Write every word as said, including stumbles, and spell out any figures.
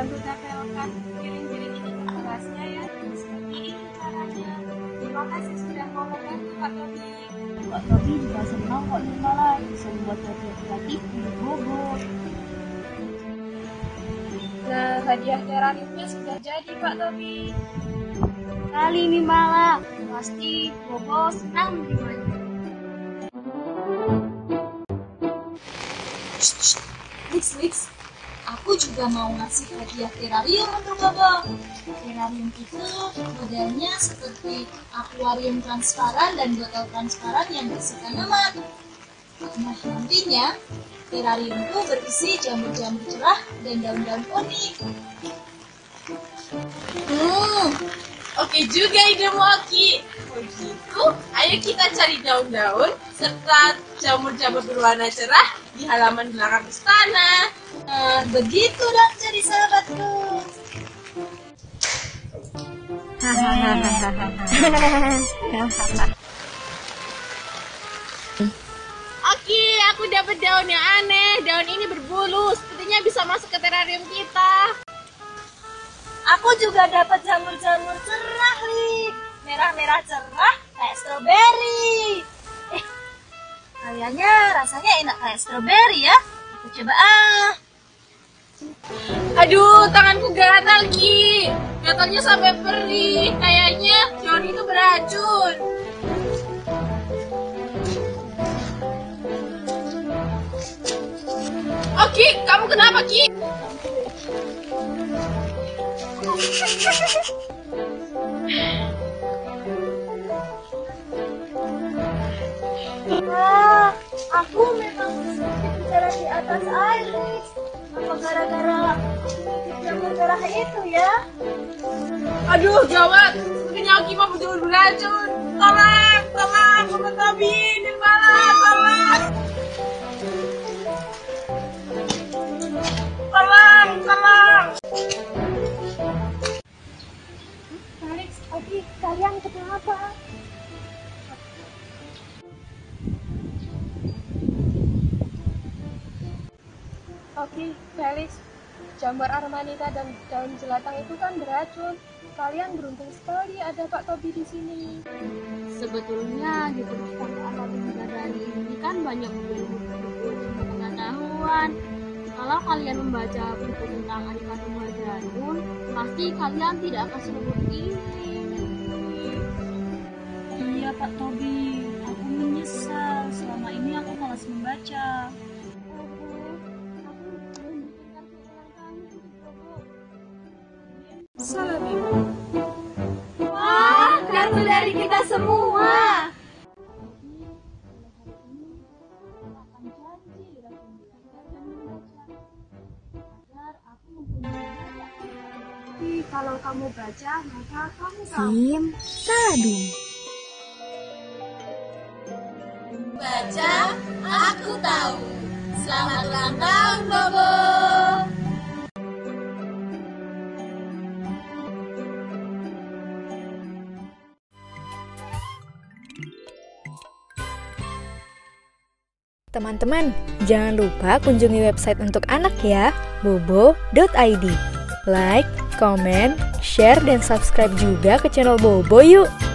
bantu tempelkan piring-piring ini ke gelasnya ya. Seperti ini caranya. Terima kasih sudah mau membantu Pak Tobi. Pak Tobi juga senang kok nih malah bisa membuat hadiah gratis untuk Bobo. Nah, hadiah terariumnya sudah jadi Pak Tobi. Kali ini malah pasti Bobo senang menerimanya. Lix, Lix, aku juga mau ngasih hadiah terarium untuk Bobo. Terarium itu modelnya seperti akuarium transparan dan botol transparan yang berisi tanaman. Nah, nantinya terarium itu berisi jamur-jamur cerah dan daun-daun unik. Hmm, oke juga idemu Oki. Begitu, ayo kita cari daun-daun serta jamur-jamur berwarna cerah di halaman belakang istana. Nah, begitu dong jadi sahabatku. Oki, aku dapat daun yang aneh. Daun ini berbulu, sepertinya bisa masuk ke terarium kita. Aku juga dapat jamur-jamur cerah, Lik. Merah-merah cerah kayak stroberi. Eh, kayaknya rasanya enak kayak stroberi ya. Aku coba ah. Aduh, tanganku gatal, Ki. Gatalnya sampai perih. Kayaknya daun itu beracun. Oki, kamu kenapa, Ki? Wah, aku memang sedikit berjalan di atas air, Lik. Apa gara-gara sedikit jamur cerah itu ya? Aduh, gawat. Sepertinya Oki mau betul beracun. Tolong, tolong, Bapak Tobi, di mana? Tolong. Tolong, tolong. Felix, Oki, kalian kenapa? Oki, Felix, jamur armanita dan daun jelatang itu kan beracun. Kalian beruntung sekali ada Pak Tobi di sini. Sebetulnya di perpustakaan Ratu Bidadari ini kan banyak buku-buku tentang pengetahuan. Kalau kalian membaca buku tentang aneka tumbuhan beracun, pasti kalian tidak akan seperti ini. Iya Pak Tobi, aku menyesal. Selama ini aku malas membaca. Salam Ibu. Wah, kartu dari kita semua. Tapi kalau kamu baca, maka kamu tahu. Sim, Salabim. Baca, aku tahu. Selamat ulang tahun, Bobo. Teman-teman, jangan lupa kunjungi website untuk anak ya, bobo dot i d. Like, comment, share, dan subscribe juga ke channel Bobo yuk!